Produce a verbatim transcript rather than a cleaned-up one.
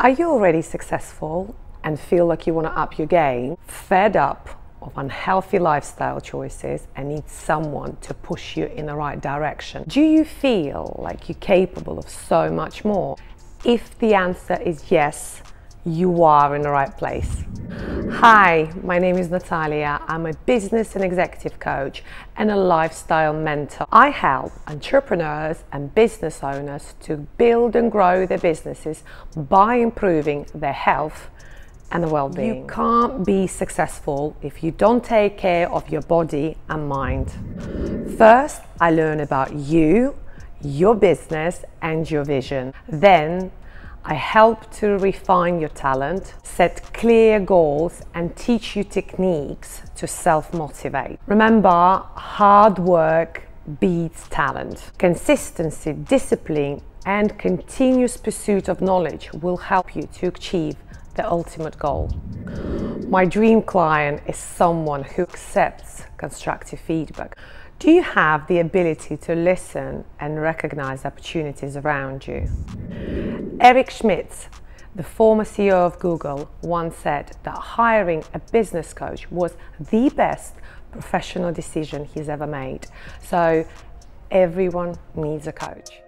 Are you already successful and feel like you want to up your game, fed up of unhealthy lifestyle choices and need someone to push you in the right direction? Do you feel like you're capable of so much more? If the answer is yes, you are in the right place. Hi, my name is Natalija. I'm a business and executive coach and a lifestyle mentor. I help entrepreneurs and business owners to build and grow their businesses by improving their health and well-being. You can't be successful if you don't take care of your body and mind. First, I learn about you, your business and your vision. Then I help to refine your talent, set clear goals and teach you techniques to self-motivate. Remember, hard work beats talent. Consistency, discipline and continuous pursuit of knowledge will help you to achieve the ultimate goal. My dream client is someone who accepts constructive feedback. Do you have the ability to listen and recognize opportunities around you? Eric Schmidt, the former C E O of Google, once said that hiring a business coach was the best professional decision he's ever made. So everyone needs a coach.